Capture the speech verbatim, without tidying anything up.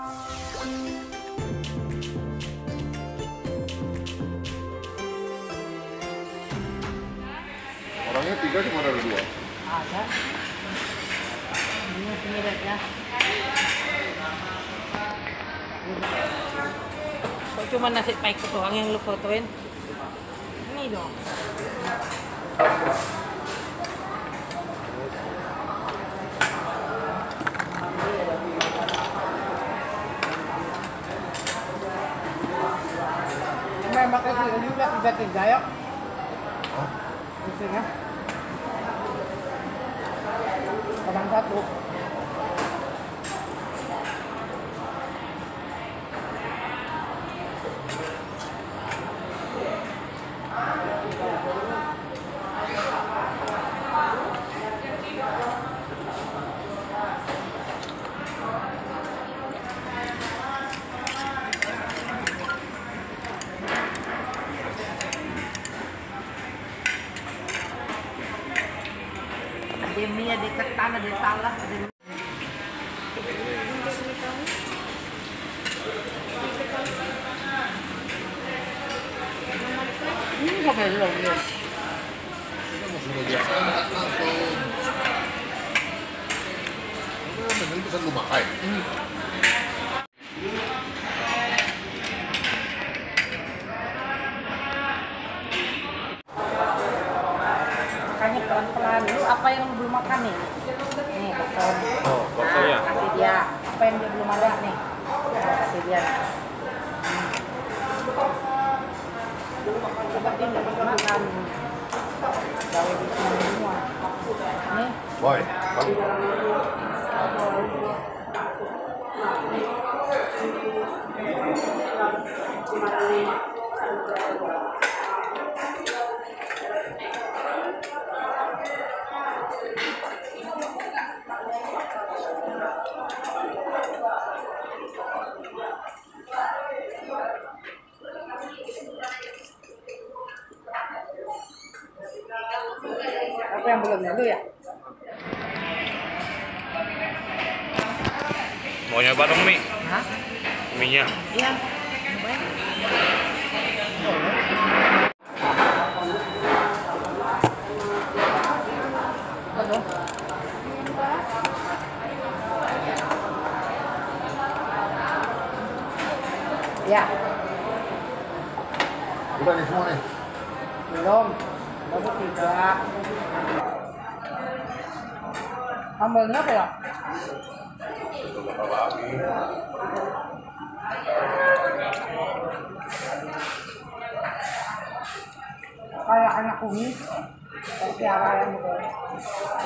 Orangnya tiga cuma ada dua. Ada. Ini penyedapnya. Kok cuma nasi pakai doang yang lu fotoin? Ini dong. Memang kasih ini udah tiga tiga ya. Isinya. Kadang satu. Ada mie, ada ketan, ada talas, ada ini sampai belum ya? Kita mau sudah biasa langsung. Ini bener bisa lu makan. Hmm. Makanya pelan-pelan dulu. Apa yang belum makan nih? Nih bakso. Oh, bakso ya. Kasih dia. Apa yang dia belum ada nih? Nah, kasih dia. Hmm. Coba dia nggak bisa makan. Gawe di sini semua. Nih. Boy, bang. Apa yang belum dulu ya? Mau nyoba dong mie? Hah? Mie-nya. Iya. Cobain. Aduh. Ya, Udah nih semua nih. belum. Baru tiga. Sambalnya apa ya? Kayak anak kumis, kayak piara yang gitu.